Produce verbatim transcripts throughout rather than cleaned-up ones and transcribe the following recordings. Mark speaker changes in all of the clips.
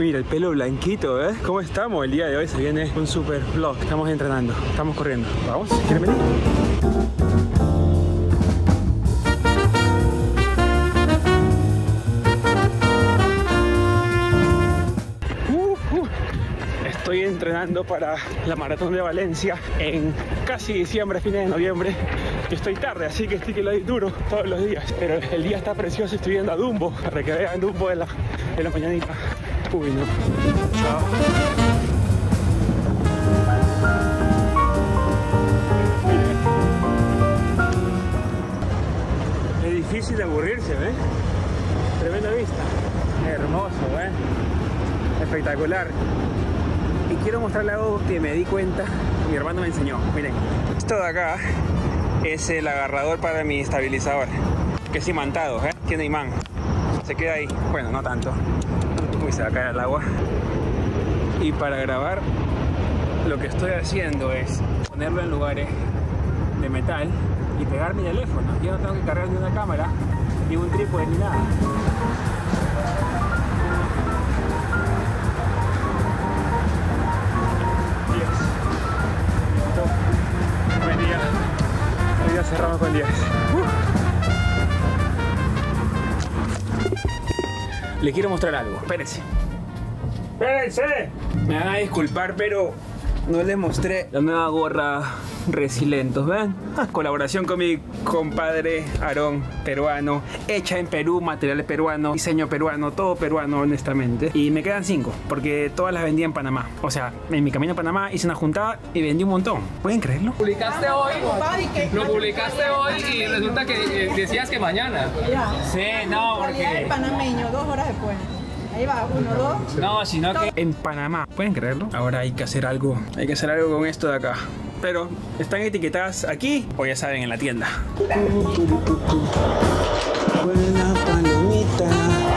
Speaker 1: mira, el pelo blanquito, ¿eh? ¿Cómo estamos? El día de hoy se viene un super vlog. Estamos entrenando, estamos corriendo. ¿Vamos? ¿Quieren venir? Estoy entrenando para la maratón de Valencia en casi diciembre, fines de noviembre. Estoy tarde, así que estoy que lo doy duro todos los días. Pero el día está precioso, estoy viendo a Dumbo, para que vean Dumbo de la, de la mañanita. Uy, no. Chao. Es difícil aburrirse, ¿ves? Tremenda vista. Hermoso, ¿eh? Espectacular. Y quiero mostrarle algo que me di cuenta, mi hermano me enseñó. Miren, esto de acá es el agarrador para mi estabilizador, que es imantado, ¿eh? Tiene imán. Se queda ahí. Bueno, no tanto. Uy, se va a caer al agua. Y para grabar, lo que estoy haciendo es ponerlo en lugares de metal y pegar mi teléfono. Yo no tengo que cargar ni una cámara, ni un trípode, ni nada. Cerramos con diez. Uh. Le quiero mostrar algo. Espérense. ¡Espérense! Me van a disculpar, pero no les mostré la nueva gorra Resilentos, ¿ven? Ah, colaboración con mi compadre Aarón, peruano, hecha en Perú, materiales peruanos, diseño peruano, todo peruano, honestamente. Y me quedan cinco, porque todas las vendí en Panamá. O sea, en mi camino a Panamá hice una juntada y vendí un montón. ¿Pueden creerlo?
Speaker 2: Publicaste hoy, lo publicaste hoy y resulta que eh, decías que mañana. Sí, no, porque...
Speaker 3: El panameño, dos horas después. Ahí va, uno, dos.
Speaker 2: No, sino que
Speaker 1: en Panamá. ¿Pueden creerlo? Ahora hay que hacer algo. Hay que hacer algo con esto de acá. Pero, ¿están etiquetadas aquí o ya saben, en la tienda? Buena palomita.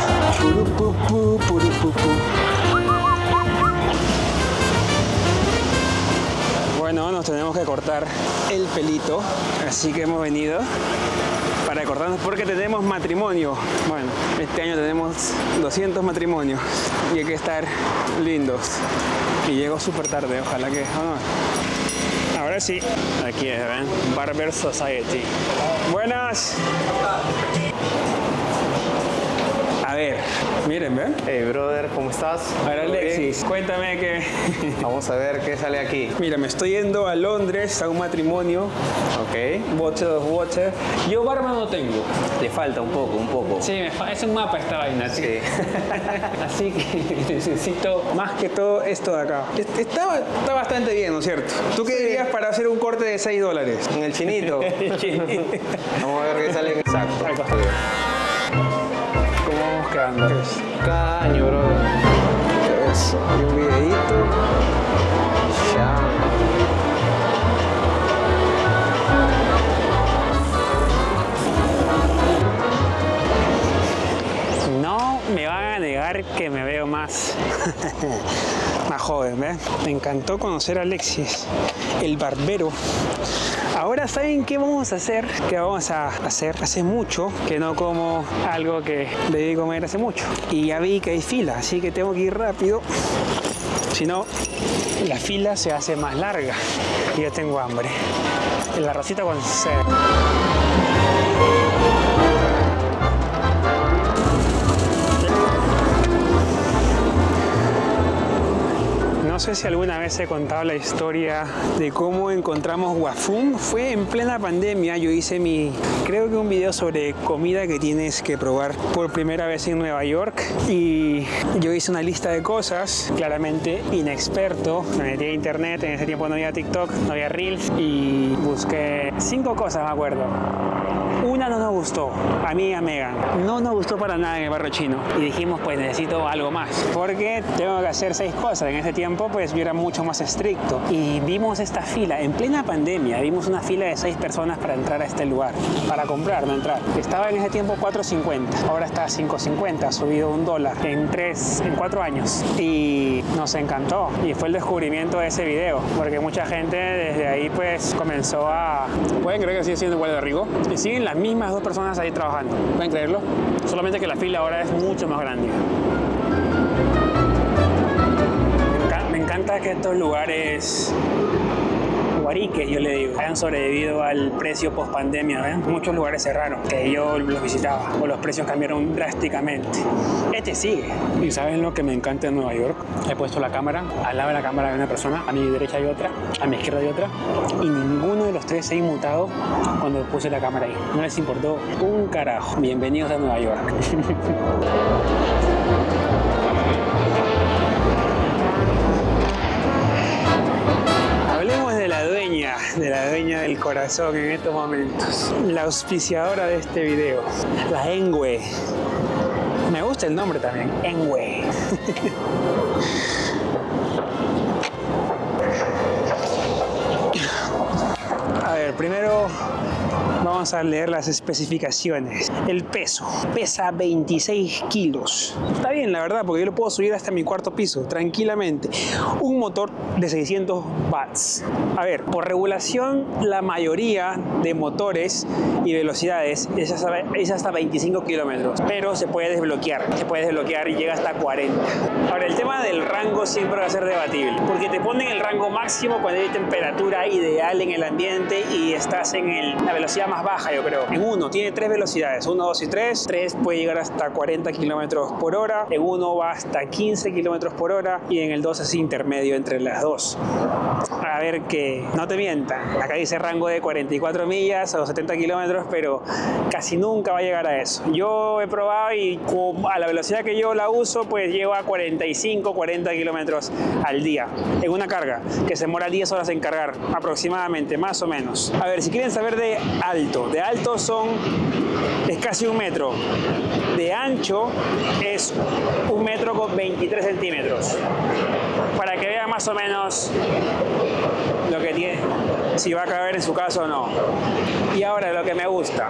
Speaker 1: Bueno, nos tenemos que cortar el pelito. Así que hemos venido para cortarnos porque tenemos matrimonio. Bueno, este año tenemos doscientos matrimonios y hay que estar lindos. Y llegó súper tarde, ojalá que... ¿o no? Ahora sí. Aquí es, ¿ven? Barber Society. Buenas. A ver, miren, ¿ven?
Speaker 4: Hey, brother, ¿cómo estás?
Speaker 1: A ver, Alexis, cuéntame que...
Speaker 4: Vamos a ver qué sale aquí.
Speaker 1: Mira, me estoy yendo a Londres a un matrimonio.
Speaker 4: Ok.
Speaker 1: Boche, dos boches. Yo barba no tengo.
Speaker 4: Le falta un poco, un poco.
Speaker 1: Sí, me fa- es un mapa esta vaina.
Speaker 4: Sí.
Speaker 1: Así que necesito más que todo esto de acá. Es- Está, está bastante bien, ¿no es cierto? ¿Tú qué dirías para hacer un corte de seis dólares?
Speaker 4: En el chinito. Vamos a ver qué sale exacto.
Speaker 1: Ahí va. ¿Cómo vamos quedando?
Speaker 4: Cada año, brother.
Speaker 1: Eso. Y un videíto.
Speaker 4: Ya.
Speaker 1: No me van a negar que me veo más, más joven, ¿ves? Me encantó conocer a Alexis, el barbero. Ahora, ¿saben qué vamos a hacer? ¿Qué vamos a hacer? Hace mucho que no como algo que debí comer hace mucho. Y ya vi que hay fila, así que tengo que ir rápido. Si no, la fila se hace más larga. Y yo tengo hambre. El arrocito con cerdo. No sé si alguna vez he contado la historia de cómo encontramos Wafung. Fue en plena pandemia. Yo hice mi, creo que un video sobre comida que tienes que probar por primera vez en Nueva York. Y yo hice una lista de cosas, claramente inexperto. Me metí a internet, en ese tiempo no había TikTok, no había Reels. Y busqué cinco cosas, me acuerdo. Una no nos gustó, a mí y a Megan. No nos gustó para nada en el barrio chino. Y dijimos, pues necesito algo más. Porque tengo que hacer seis cosas. En ese tiempo, pues yo era mucho más estricto. Y vimos esta fila, en plena pandemia, vimos una fila de seis personas para entrar a este lugar. Para comprar, no entrar. Estaba en ese tiempo cuatro cincuenta. Ahora está a cinco cincuenta, ha subido un dólar en tres, en cuatro años. Y nos encantó. Y fue el descubrimiento de ese video. Porque mucha gente desde ahí, pues, comenzó a... ¿Pueden creer que sigue siendo igual de rico? Y siguen las mismas dos personas ahí trabajando. ¿Pueden creerlo? Solamente que la fila ahora es mucho más grande. encanta que estos lugares guariques, yo le digo, hayan sobrevivido al precio post pandemia. ¿Ven? Muchos lugares cerraron que yo los visitaba o los precios cambiaron drásticamente. Este sigue. ¿Y saben lo que me encanta en Nueva York? He puesto la cámara, al lado de la cámara hay una persona, a mi derecha hay otra, a mi izquierda hay otra, y ninguno de los tres se ha inmutado cuando puse la cámara ahí. No les importó un carajo. Bienvenidos a Nueva York. Hablemos de la dueña, de la dueña del corazón en estos momentos. La auspiciadora de este video, la Engwe. Me gusta el nombre también, Engwe. A ver, primero vamos a leer las especificaciones. El peso, pesa veintiséis kilos. Está bien, la verdad, porque yo lo puedo subir hasta mi cuarto piso, tranquilamente. Un motor de seiscientos watts. A ver, por regulación, la mayoría de motores y velocidades es hasta, es hasta veinticinco kilómetros, pero se puede desbloquear, se puede desbloquear y llega hasta cuarenta. Ahora, el tema del rango siempre va a ser debatible, porque te ponen el rango máximo cuando hay temperatura ideal en el ambiente y estás en el, la velocidad más baja, yo creo. En uno tiene tres velocidades, uno, dos y tres. tres puede llegar hasta cuarenta kilómetros por hora, en uno va hasta quince kilómetros por hora y en el dos es intermedio entre las dos. A ver, que no te mientan, acá dice rango de cuarenta y cuatro millas o setenta kilómetros, pero casi nunca va a llegar a eso. Yo he probado y a la velocidad que yo la uso, pues llevo a cuarenta y cinco, cuarenta kilómetros al día en una carga que se demora diez horas en cargar aproximadamente, más o menos. A ver, si quieren saber de alto, de alto son es casi un metro, de ancho es un metro con veintitrés centímetros, para que vean más o menos lo que tiene, si va a caber en su caso o no. Y ahora lo que me gusta,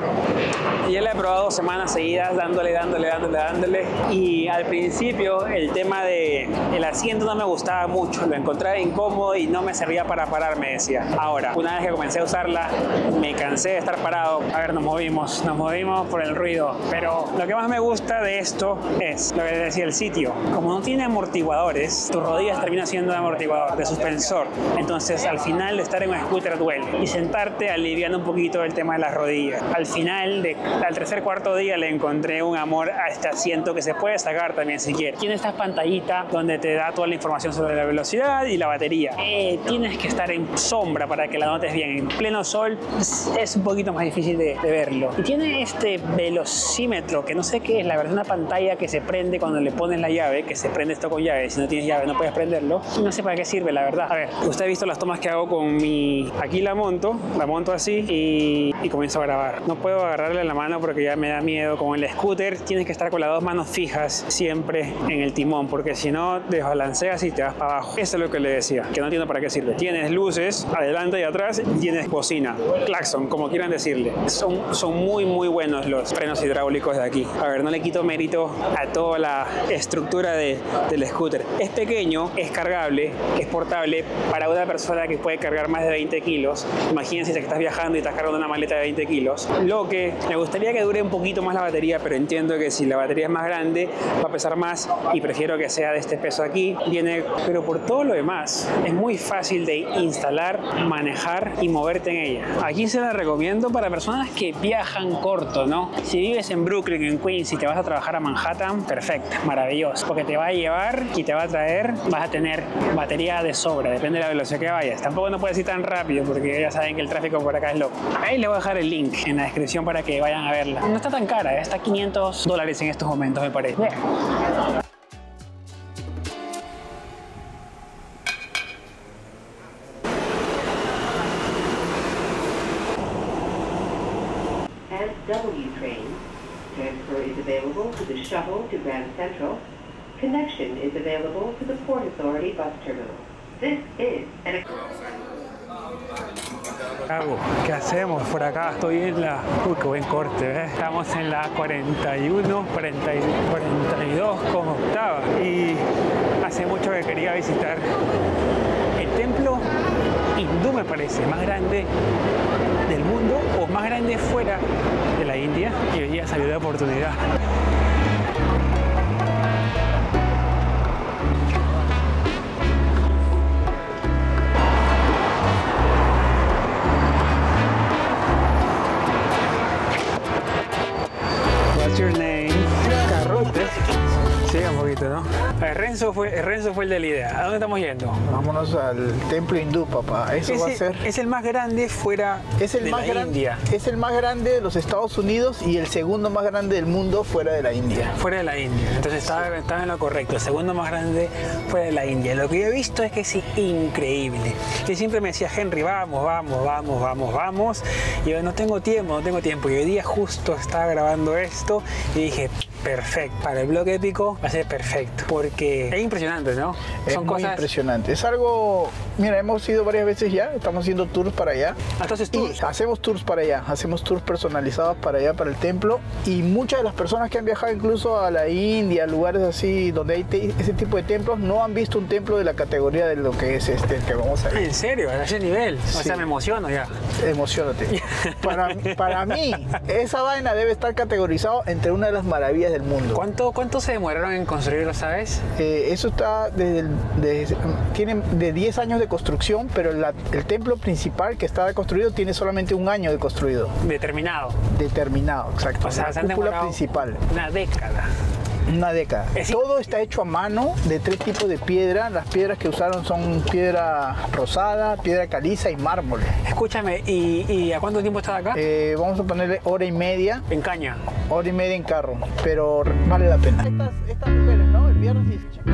Speaker 1: ya la he probado dos semanas seguidas dándole, dándole, dándole, dándole, y al principio el tema de el asiento no me gustaba mucho, lo encontraba incómodo y no me servía para parar, me decía. Ahora, una vez que comencé a usarla, me cansé de estar parado. A ver, nos movimos, nos movimos por el ruido, pero lo que más me gusta de esto es lo que decía, el sitio. Como no tiene amortiguadores, tus rodillas terminan siendo de amortiguador, de suspensor, entonces al final de estar en un scooter duele, y sentarte aliviando un poquito el tema de las rodillas. Al final, de, al tercer cuarto día, le encontré un amor a este asiento que se puede sacar también si quieres. Tiene esta pantallita donde te da toda la información sobre la velocidad y la batería. Eh, tienes que estar en sombra para que la notes bien. En pleno sol es, es un poquito más difícil de, de verlo. Y tiene este velocímetro, que no sé qué es, la verdad, una pantalla que se prende cuando le pones la llave, que se prende esto con llave. Si no tienes llave no puedes prenderlo. Y no sé para qué sirve, la verdad. A ver, usted ha visto las tomas que hago con mi... Aquí la monto, la monto así y, y comienzo a grabar. No puedo agarrarle la mano porque ya me da miedo. Con el scooter tienes que estar con las dos manos fijas siempre en el timón, porque si no desbalanceas y te vas para abajo. Eso es lo que le decía, que no entiendo para qué sirve. Tienes luces adelante y atrás y tienes bocina, claxon, como quieran decirle. Son, son muy muy buenos los frenos hidráulicos de aquí. A ver, no le quito mérito a toda la estructura de, del scooter. Es pequeño, es cargable, es portable para una persona que puede cargar más de veinte kilos. Imagínense que estás viajando y estás cargando una maleta de veinte kilos. Lo que me gustaría que dure un poquito más la batería, pero entiendo que si la batería es más grande va a pesar más y prefiero que sea de este peso aquí. Viene, pero por todo lo demás es muy fácil de instalar, manejar y moverte en ella. Aquí se la recomiendo para personas que viajan corto, ¿no? Si vives en Brooklyn, en Queens y te vas a trabajar a Manhattan, perfecto, maravilloso, porque te va a llevar y te va a traer, vas a tener batería de sobra, depende de la velocidad que vayas. Tampoco no puedes ir tan rápido porque ya saben que el tráfico por acá es loco. Ahí les voy a dejar el link en la descripción para que vayan a verla. No está tan cara, ¿eh? Está quinientos dólares en estos momentos, me parece. Yeah.
Speaker 5: W train. Transfer is available to the shuttle to Grand Central. Connection is available to the Port Authority bus terminal. This is an...
Speaker 1: ¿Qué hacemos por acá? Estoy en la... Uy, qué buen corte, ¿ves? Estamos en la cuarenta y uno, cuarenta y dos con octava. Y hace mucho que quería visitar el templo hindú, me parece, más grande del mundo o más grande fuera de la India, y hoy día salió de oportunidad. poquito, ¿no? A ver, Renzo fue, Renzo fue el de la idea. ¿A dónde estamos yendo?
Speaker 6: Vámonos al templo hindú, papá. Eso
Speaker 1: Ese,
Speaker 6: va a ser...
Speaker 1: es el más grande fuera
Speaker 6: Es el,
Speaker 1: de
Speaker 6: más
Speaker 1: la
Speaker 6: grande,
Speaker 1: India.
Speaker 6: es el más grande de los Estados Unidos y el segundo más grande del mundo fuera de la India.
Speaker 1: Fuera de la India. Entonces estaba, estaba en lo correcto. El segundo más grande fuera de la India. Lo que yo he visto es que es increíble. Y siempre me decía, Henry, vamos, vamos, vamos, vamos, vamos. Y yo no tengo tiempo, no tengo tiempo. Y hoy día justo estaba grabando esto y dije, perfecto. Para el blog épico va a ser perfecto. Porque es impresionante, ¿no?
Speaker 6: Es
Speaker 1: Son
Speaker 6: muy
Speaker 1: cosas...
Speaker 6: impresionante. Es algo... Mira, hemos ido varias veces ya. Estamos haciendo tours para allá.
Speaker 1: Entonces
Speaker 6: Y
Speaker 1: tours.
Speaker 6: hacemos tours para allá. Hacemos tours personalizados para allá, para el templo. Y muchas de las personas que han viajado incluso a la India, lugares así donde hay te- ese tipo de templos, no han visto un templo de la categoría de lo que es este que vamos a ver.
Speaker 1: ¿En serio? ¿A ese nivel? O
Speaker 6: Sí.
Speaker 1: sea, me emociono ya.
Speaker 6: Emocionate. Para, para mí, esa vaina debe estar categorizado entre una de las maravillas del mundo.
Speaker 1: ¿Cuánto, ¿Cuánto se demoraron en construirlo, sabes?
Speaker 6: Eh, eso está desde, el, desde tiene de diez años de construcción, pero la- el templo principal que está construido tiene solamente un año de construido,
Speaker 1: Determinado.
Speaker 6: determinado, exacto.
Speaker 1: O sea,
Speaker 6: la
Speaker 1: se han
Speaker 6: cúpula
Speaker 1: demorado
Speaker 6: principal,
Speaker 1: una década.
Speaker 6: una década.
Speaker 1: Es-
Speaker 6: Todo está hecho a mano de tres tipos de piedra. Las piedras que usaron son piedra rosada, piedra caliza y mármol.
Speaker 1: Escúchame, ¿y, y a cuánto tiempo estás acá?
Speaker 6: Eh, vamos a ponerle hora y media,
Speaker 1: En caña.
Speaker 6: hora y media en carro, pero vale la pena. Estas, estas mujeres, ¿no? El viernes y...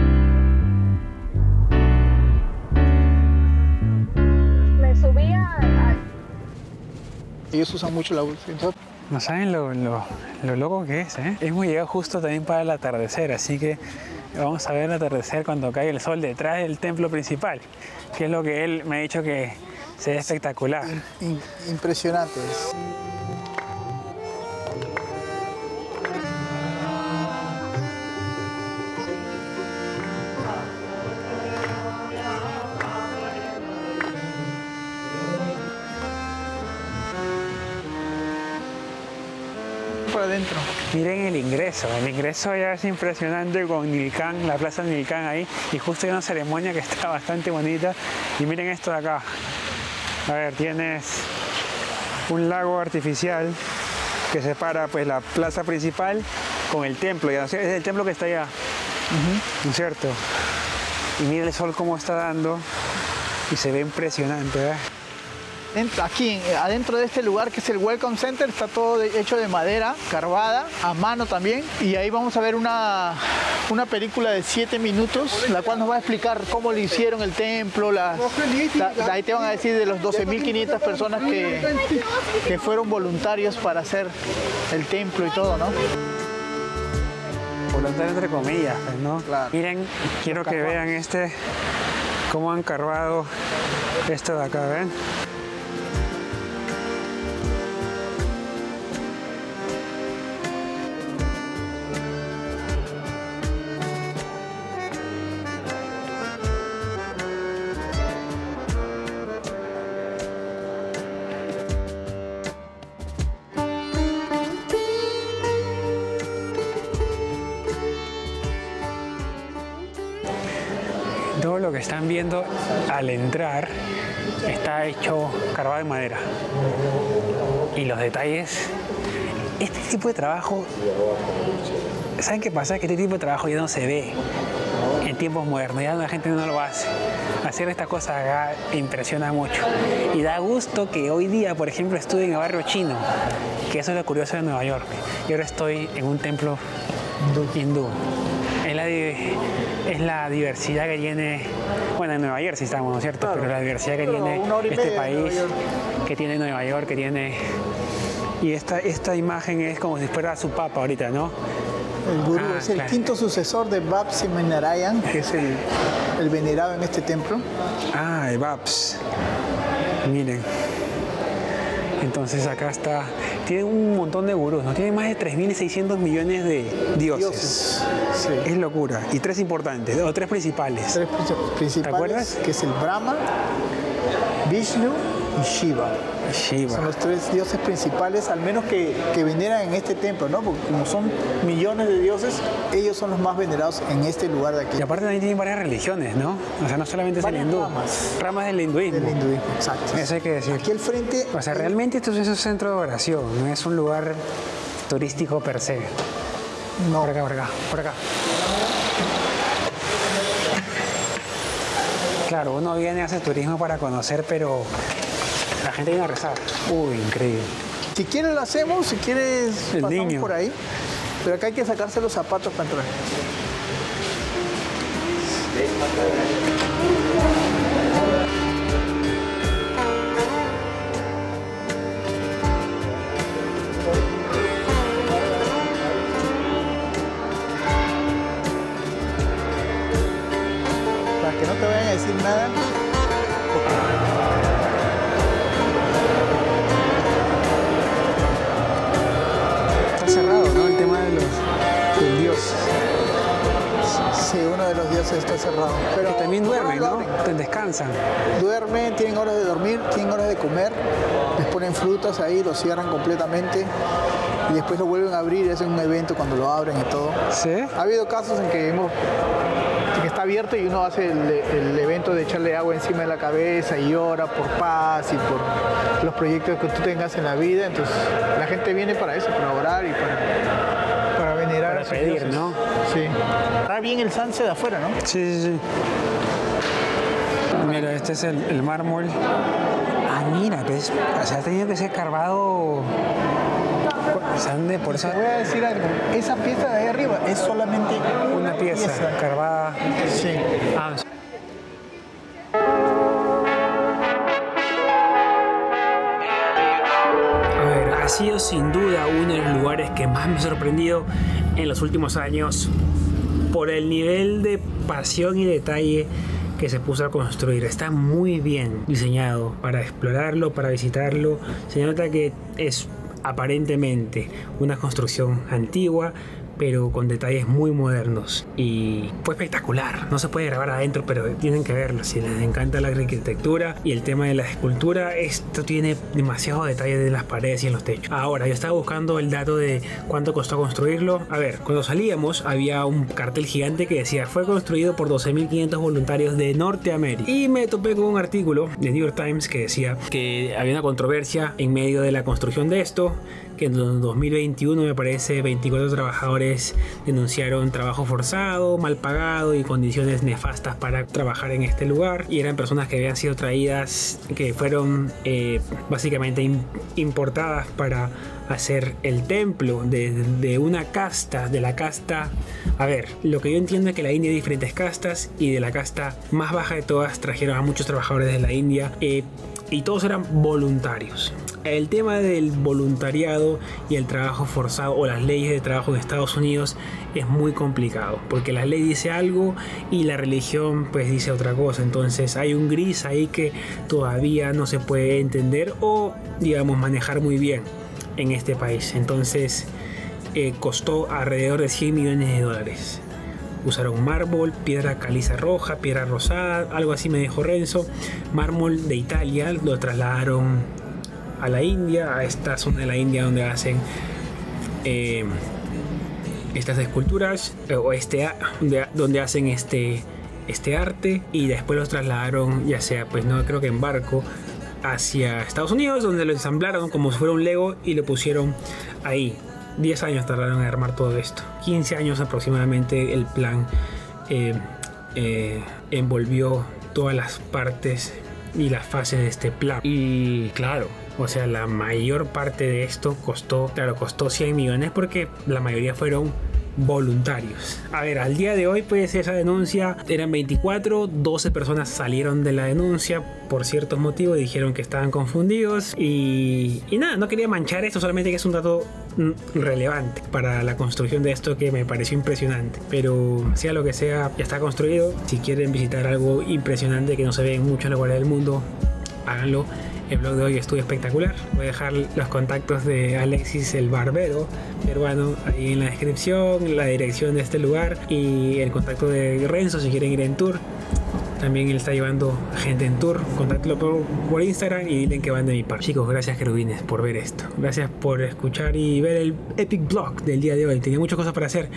Speaker 7: Me subía a...
Speaker 6: Ellos usan mucho la bolsa.
Speaker 1: No saben lo, lo, lo loco que es, ¿eh? Hemos llegado justo también para el atardecer, así que vamos a ver el atardecer cuando cae el sol detrás del templo principal, que es lo que él me ha dicho que se ve espectacular.
Speaker 6: In- impresionantes. Por adentro.
Speaker 1: Miren el ingreso, el ingreso ya es impresionante con Nilkan, la plaza Nilkan ahí, y justo hay una ceremonia que está bastante bonita. Y miren esto de acá. A ver, tienes un lago artificial que separa pues la plaza principal con el templo, ya es el templo que está allá, ¿no es cierto? Y mira el sol cómo está dando y se ve impresionante, ¿verdad?
Speaker 6: Dentro- Aquí, eh, adentro de este lugar que es el Welcome Center, está todo de- hecho de madera, carvada, a mano también. Y ahí vamos a ver una, una película de siete minutos, la cual nos va a explicar cómo le hicieron el templo. Las, la- ahí te van a decir de los doce mil quinientas personas que, que fueron voluntarios para hacer el templo y todo, ¿no?
Speaker 1: Voluntario entre comillas, pues, ¿no?
Speaker 6: Claro.
Speaker 1: Miren, quiero que vean este, cómo han carvado esto de acá, ¿ven? Todo lo que están viendo al entrar está hecho carvado en madera. Y los detalles, este tipo de trabajo, ¿saben qué pasa? Que este tipo de trabajo ya no se ve en tiempos modernos, ya la gente no lo hace. Hacer estas cosas acá impresiona mucho. Y da gusto que hoy día, por ejemplo, estuve en el barrio chino, que eso es lo curioso de Nueva York. Y ahora estoy en un templo hindú. Es la, di- es la diversidad que tiene, bueno, en Nueva Jersey estamos, ¿no es cierto?
Speaker 6: Claro.
Speaker 1: Pero la diversidad que
Speaker 6: Pero
Speaker 1: tiene
Speaker 6: una hora y
Speaker 1: este
Speaker 6: media de Nueva
Speaker 1: país,
Speaker 6: York.
Speaker 1: que tiene Nueva York, que tiene... Y esta, esta imagen es como si fuera su papa ahorita, ¿no?
Speaker 6: El gurú
Speaker 1: Ah,
Speaker 6: es el
Speaker 1: claro.
Speaker 6: quinto sucesor de Bab Narayan, que es el, el venerado en este templo.
Speaker 1: Ah, el Babs. Miren. Entonces acá está... Tiene un montón de gurús, ¿no? Tiene más de tres mil seiscientos millones de dioses.
Speaker 6: Dioses. Sí.
Speaker 1: Es locura. Y tres importantes, o tres principales.
Speaker 6: Tres princi- principales,
Speaker 1: acuerdas?
Speaker 6: que es el Brahma, Vishnu y Shiva.
Speaker 1: Shiva.
Speaker 6: Son los tres dioses principales, al menos que, que veneran en este templo, ¿no? Porque como son millones de dioses, ellos son los más venerados en este lugar de aquí.
Speaker 1: Y aparte también tienen varias religiones, ¿no? O sea, no solamente es el
Speaker 6: Varias
Speaker 1: hindú.
Speaker 6: ramas.
Speaker 1: Ramas del hinduismo.
Speaker 6: Del hinduismo, exacto.
Speaker 1: Eso hay que decir.
Speaker 6: Aquí al frente,
Speaker 1: O sea, realmente esto es un centro de oración, no es un lugar turístico per se.
Speaker 6: no.
Speaker 1: Por acá, por acá, por acá. Claro, uno viene a hacer turismo para conocer, pero la gente viene a rezar. Uy, increíble.
Speaker 6: Si quieres lo hacemos, si quieres
Speaker 1: El
Speaker 6: pasamos
Speaker 1: niño.
Speaker 6: por ahí. Pero acá hay que sacarse los zapatos para entrar. Para que no te vayan a decir nada.
Speaker 1: Está cerrado, ¿no? El tema de los, del dios.
Speaker 6: Sí, uno de los dioses está cerrado. Pero
Speaker 1: Que también duermen,
Speaker 6: lo
Speaker 1: ¿no?
Speaker 6: abren.
Speaker 1: Te descansan.
Speaker 6: Duermen, tienen horas de dormir, tienen horas de comer, les ponen frutas ahí, lo cierran completamente y después lo vuelven a abrir y hacen un evento cuando lo abren y todo.
Speaker 1: ¿Sí?
Speaker 6: Ha habido casos en que hemos en que está abierto y uno hace el, el evento de echarle agua encima de la cabeza y ora por paz y por los proyectos que tú tengas en la vida. Entonces la gente viene para eso, para orar y para, para venerar
Speaker 1: Para
Speaker 6: a sus
Speaker 1: pedir,
Speaker 6: dioses.
Speaker 1: ¿no?
Speaker 6: Sí. Está bien el sunset de afuera, ¿no?
Speaker 1: Sí, sí, sí. Mira, este es el, el mármol. Ah, mira, pues, o sea, tenía que ser carvado. O sea, ¿dónde? Por eso
Speaker 6: Te voy a decir algo, esa pieza de ahí arriba es solamente
Speaker 1: una pieza, carvada.
Speaker 6: Sí.
Speaker 1: Ah, a ver, ha sido sin duda uno de los lugares que más me ha sorprendido en los últimos años por el nivel de pasión y detalle que se puso a construir. Está muy bien diseñado para explorarlo, para visitarlo. Se nota que es aparentemente una construcción antigua, pero con detalles muy modernos, y fue espectacular. No se puede grabar adentro, pero tienen que verlo. Si les encanta la arquitectura y el tema de la escultura, esto tiene demasiado detalle en las paredes y en los techos. Ahora, yo estaba buscando el dato de cuánto costó construirlo. A ver, cuando salíamos había un cartel gigante que decía fue construido por doce mil quinientos voluntarios de Norteamérica, y me topé con un artículo de New York Times que decía que había una controversia en medio de la construcción de esto, que en el dos mil veintiuno, me parece, veinticuatro trabajadores denunciaron trabajo forzado, mal pagado y condiciones nefastas para trabajar en este lugar, y eran personas que habían sido traídas, que fueron eh, básicamente im- importadas para hacer el templo de, de una casta, de la casta, a ver, lo que yo entiendo es que en la India hay diferentes castas, y de la casta más baja de todas trajeron a muchos trabajadores de la India, eh, y todos eran voluntarios. El tema del voluntariado y el trabajo forzado, o las leyes de trabajo en Estados Unidos, es muy complicado, porque la ley dice algo y la religión pues dice otra cosa. Entonces hay un gris ahí que todavía no se puede entender o, digamos, manejar muy bien en este país. Entonces eh, costó alrededor de cien millones de dólares. Usaron mármol, piedra caliza roja, piedra rosada, algo así me dijo Renzo. Mármol de Italia, lo trasladaron a la India, a esta zona de la India donde hacen eh, estas esculturas, eh, o este, donde, donde hacen este, este arte, y después los trasladaron, ya sea, pues no creo que en barco, hacia Estados Unidos, donde lo ensamblaron como si fuera un Lego y lo pusieron ahí. diez años tardaron en armar todo esto, quince años aproximadamente. El plan eh, eh, envolvió todas las partes y las fases de este plan, y claro, o sea, la mayor parte de esto costó, claro, costó cien millones, porque la mayoría fueron voluntarios. A ver, al día de hoy, pues esa denuncia eran veinticuatro, doce personas salieron de la denuncia por ciertos motivos y dijeron que estaban confundidos, y, y nada, no quería manchar esto, solamente que es un dato relevante para la construcción de esto que me pareció impresionante. Pero sea lo que sea, ya está construido. Si quieren visitar algo impresionante que no se ve en muchos lugares del mundo, háganlo. El blog de hoy estuvo espectacular. Voy a dejar los contactos de Alexis el barbero peruano ahí en la descripción, la dirección de este lugar y el contacto de Renzo si quieren ir en tour. También él está llevando gente en tour. Contáctelo por, por Instagram y dilen que van de mi parte. Chicos, gracias querubines por ver esto. Gracias por escuchar y ver el epic vlog del día de hoy. Tenía muchas cosas para hacer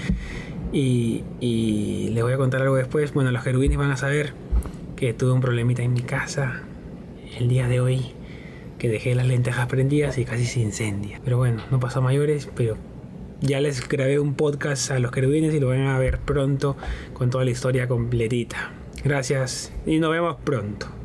Speaker 1: y, y les voy a contar algo después. Bueno, los querubines van a saber que tuve un problemita en mi casa el día de hoy, que dejé las lentejas prendidas y casi se incendia. Pero bueno, no pasó a mayores, pero ya les grabé un podcast a los querubines y lo van a ver pronto con toda la historia completita. Gracias y nos vemos pronto.